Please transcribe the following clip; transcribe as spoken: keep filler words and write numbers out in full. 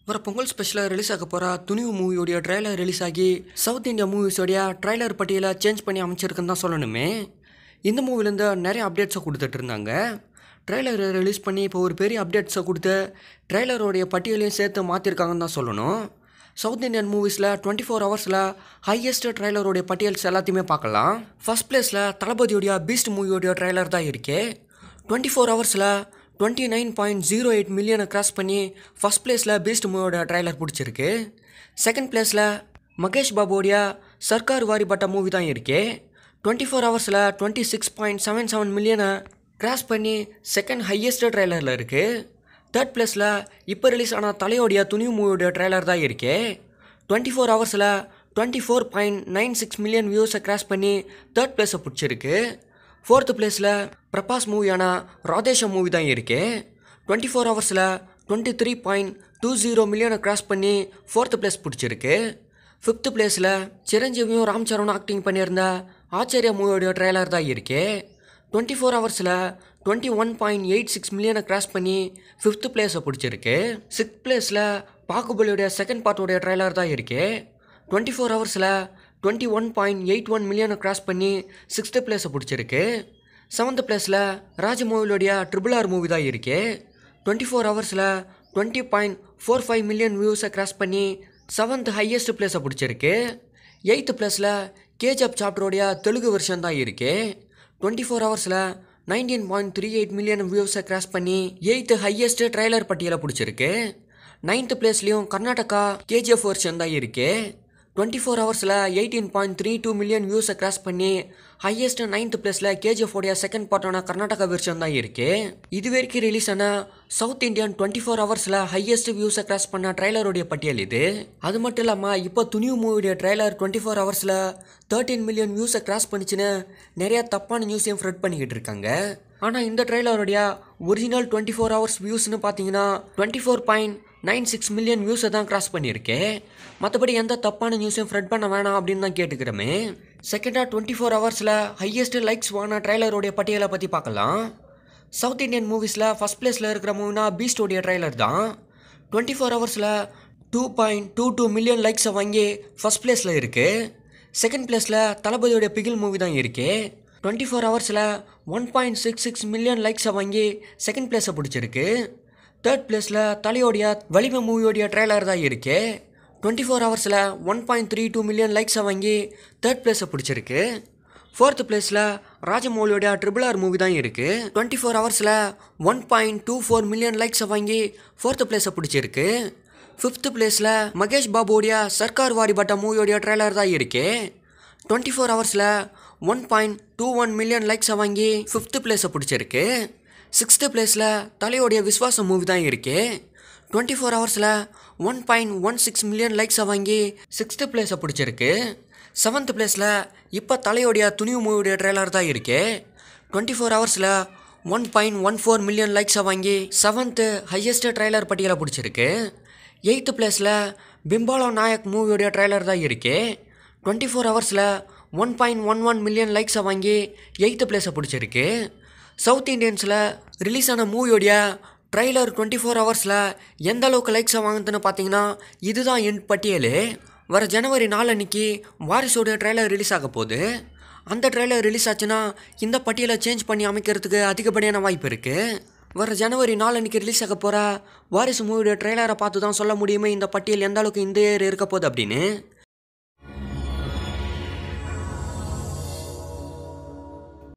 வர பொங்கல் ஸ்பெஷலாக ரிலீஸ் ஆக போகிற துணிவு மூவியோடைய ட்ரைலர் ரிலீஸ் ஆகி சவுத் இந்தியா மூவிஸோடைய ட்ரைலர் பட்டியலை சேஞ்ச் பண்ணி அமைச்சிருக்குன்னு தான் சொல்லணுமே. இந்த மூவிலேருந்து நிறைய அப்டேட்ஸை கொடுத்துட்டு இருந்தாங்க. ட்ரைலரை ரிலீஸ் பண்ணி இப்போ ஒரு பெரிய அப்டேட்ஸை கொடுத்து ட்ரைலரோடைய பட்டியலையும் சேர்த்து மாற்றிருக்காங்கன்னு தான் சொல்லணும். சவுத் இந்தியன் மூவிஸில் டுவெண்ட்டி ஃபோர் ஹவர்ஸில் ஹையஸ்ட் ட்ரைலரோடைய பட்டியல்ஸ் எல்லாத்தையுமே பார்க்கலாம். ஃபர்ஸ்ட் பிளேஸில் தளபதியோடைய பீஸ்ட் மூவியோடைய ட்ரைலர் தான் இருக்கே. டுவெண்ட்டி ஃபோர் ஹவர்ஸில் twenty nine point zero eight மில்லியனை கிராஸ் பண்ணி ஃபஸ்ட் பிளேஸில் பீஸ்ட் மூவியோட ட்ரைலர் பிடிச்சிருக்கு. செகண்ட் பிளேஸில் மகேஷ் பாபுவோடைய சர்க்கார் வாரி பட்ட மூவி தான் இருக்கே. டுவெண்ட்டி ஃபோர் ஹவர்ஸில் twenty six point seven seven மில்லியனை கிராஸ் பண்ணி செகண்ட் ஹையஸ்ட் ட்ரைலரில் இருக்குது. தேர்ட் பிளேஸில் இப்போ ரிலீஸ் ஆன தலையோடைய துணிவு மூவியோட ட்ரைலர் தான் இருக்கே. டுவெண்ட்டி ஃபோர் ஹவர்ஸில் twenty four point nine six million வியூஸை கிராஸ் பண்ணி தேர்ட் பிளேஸை பிடிச்சிருக்கு. ஃபோர்த்து பிளேஸில் பிரபாஸ் மூவியான ராதேஷம் மூவி தான் இருக்கே. டுவெண்ட்டி ஃபோர் ஹவர்ஸில் twenty three point two zero மில்லியனை கிராஸ் பண்ணி ஃபோர்த்து பிளேஸ் பிடிச்சிருக்கு. ஃபிஃப்த்து பிளேஸில் சிரஞ்சீவியும் ராம் சரணும் ஆக்டிங் பண்ணியிருந்த ஆச்சரிய மூவியோட ட்ரைலர் தான் இருக்கே. டுவெண்ட்டி ஃபோர் ஹவர்ஸில் twenty one point eight six மில்லியனை கிராஸ் பண்ணி ஃபிஃப்த்து பிளேஸை பிடிச்சிருக்கு. சிக்ஸ்த் பிளேஸில் பாகுபலியோடைய செகண்ட் பார்ட்டோடைய ட்ரைலர் தான் இருக்கே. டுவெண்ட்டி ஃபோர் ஹவர்ஸில் twenty one point eight one மில்லியனை கிராஸ் பண்ணி சிக்ஸ்த்து பிளேஸை பிடிச்சிருக்கு. செவன்த் பிளேஸில் ராஜ் மூவியோடைய ட்ரிபிள் ஆர் மூவி தான் இருக்கே. டுவெண்ட்டி ஃபோர் ஹவர்ஸில் twenty point four five million வியூஸை கிராஸ் பண்ணி செவன்த் ஹையஸ்ட் பிளேஸை பிடிச்சிருக்கு. எயித்து பிளேஸில் கேஜிஎஃப் சாப்டரோடைய தெலுங்கு வெர்ஷன் தான் இருக்கே. டுவெண்ட்டி ஃபோர் ஹவர்ஸில் nineteen point three eight million வியூஸை கிராஸ் பண்ணி எயித்து ஹையஸ்ட் ட்ரைலர் பட்டியலை பிடிச்சிருக்கு. நைன்த்து பிளேஸ்லேயும் கர்நாடகா கேஜிஎஃப் வெர்ஷன் தான் இருக்கே. டுவெண்ட்டி ஃபோர் ஹவர்ஸில் eighteen point three two million வியூஸை கிராஸ் பண்ணி ஹையஸ்ட் நைன்த் பிளேஸில் கேஜிஎஃப் உடைய செகண்ட் பார்ட்டான கர்நாடகா வெர்ஷன் தான் இருக்குது. இது வரைக்கும் ரிலீஸ் ஆன சவுத் இந்தியன் டுவெண்ட்டி ஃபோர் ஹவர்ஸில் ஹையஸ்ட் வியூஸை கிராஸ் பண்ண ட்ரைலருடைய பட்டியல் இது. அது மட்டும் இல்லாமல் இப்போ துணிவு மூவியோட ட்ரைலர் டுவெண்ட்டி ஃபோர் ஹவர்ஸில் தேர்ட்டீன் மில்லியன் வியூஸை கிராஸ் பண்ணிச்சுன்னு நிறையா தப்பான நியூஸையும் ஃப்ரெட் பண்ணிக்கிட்டு இருக்காங்க. ஆனால் இந்த ட்ரைலருடைய ஒரிஜினல் டுவெண்ட்டி ஃபோர் ஹவர்ஸ் வியூஸ்னு பார்த்தீங்கன்னா twenty four point nine six million வியூஸை தான் கிராஸ் பண்ணியிருக்கேன். மற்றபடி எந்த தப்பான நியூஸையும் ஃப்ரெட் பண்ண வேணாம் அப்படின்னு தான் கேட்டுக்கிறோமே. செகண்டாக டுவெண்ட்டி ஃபோர் ஹவர்ஸில் ஹையஸ்ட் லைக்ஸ் வான ட்ரைலருடைய பட்டியலை பற்றி பார்க்கலாம். சவுத் இந்தியன் மூவிஸில் ஃபஸ்ட் பிளேஸில் இருக்கிற மூவினா பீஸ்டோடைய ட்ரைலர் தான். டுவெண்ட்டி ஃபோர் ஹவர்ஸில் two point two two million லைக்ஸை வாங்கி ஃபஸ்ட் பிளேஸில் இருக்குது. செகண்ட் பிளேஸில் தளபதியோடைய பிகில் மூவி தான் இருக்குது. டுவெண்ட்டி ஃபோர் ஹவர்ஸில் one point six six million லைக்ஸை வாங்கி செகண்ட் பிளேஸை பிடிச்சிருக்கு. தேர்ட் பிளேஸில் தலையோடைய வலிமை மூவியோடைய ட்ரைலர் தான் இருக்கே. டுவெண்ட்டி ஃபோர் ஹவர்ஸில் one point three two million லைக்ஸை வாங்கி தேர்ட் பிளேஸை பிடிச்சிருக்கு. ஃபோர்த் பிளேஸில் ராஜமௌலியோடைய ட்ரிபிள் ஆர் மூவி தான் இருக்குது. டுவெண்ட்டி ஃபோர் ஹவர்ஸில் one point two four million லைக்ஸை வாங்கி ஃபோர்த்து பிளேஸை பிடிச்சிருக்கு. ஃபிஃப்த்து பிளேஸில் மகேஷ் பாபுவோடைய சர்க்கார் வாரி பட்ட மூவியோடைய ட்ரைலர் தான் இருக்குது. டுவெண்ட்டி ஃபோர் ஹவர்ஸில் one point two one million லைக்ஸை வாங்கி ஃபிஃப்த்து பிளேஸை பிடிச்சிருக்கு. சிக்ஸ்த்து பிளேஸில் தலையோடைய விஸ்வாசம் மூவி தான் இருக்குது. டுவெண்ட்டி ஃபோர் ஹவர்ஸில் one point one six million லைக்ஸை வாங்கி சிக்ஸ்த்து பிளேஸை பிடிச்சிருக்கு. செவன்த் பிளேஸில் இப்போ தலையோடைய துணிவு மூவியோடைய ட்ரைலர் தான் இருக்குது. டுவெண்ட்டி ஃபோர் ஹவர்ஸில் one point one four million லைக்ஸை வாங்கி செவன்த்து ஹையஸ்ட் ட்ரைலர் பட்டியலை பிடிச்சிருக்கு. எயித்து பிளேஸில் பிம்பாலோ நாயக் மூவியோடைய ட்ரைலர் தான் இருக்குது. டுவெண்ட்டி ஃபோர் ஹவர்ஸில் one point one one million லைக்ஸை வாங்கி எயித்து பிளேஸை பிடிச்சிருக்கு. சவுத் இண்டியன்ஸில் ரிலீஸ் ஆன மூவியோடைய ட்ரைலர் டுவெண்ட்டி ஃபோர் ஹவர்ஸில் எந்த அளவுக்கு லைக்ஸை வாங்குதுன்னு பார்த்தீங்கன்னா இதுதான் என் பட்டியல். வர ஜனவரி நாலு அன்னைக்கு வாரிசோடைய ட்ரைலர் ரிலீஸ் ஆக போகுது. அந்த ட்ரைலர் ரிலீஸ் ஆச்சுன்னா இந்த பட்டியலை சேஞ்ச் பண்ணி அமைக்கிறதுக்கு அதிகப்படியான வாய்ப்பு இருக்குது. வர ஜனவரி நாலு அன்னைக்கு ரிலீஸ் ஆக போகிற வாரிசு மூவியோட ட்ரைலரை பார்த்து தான் சொல்ல முடியுமே இந்த பட்டியல் எந்த அளவுக்கு இந்த இயர் இருக்க போகுது அப்படின்னு.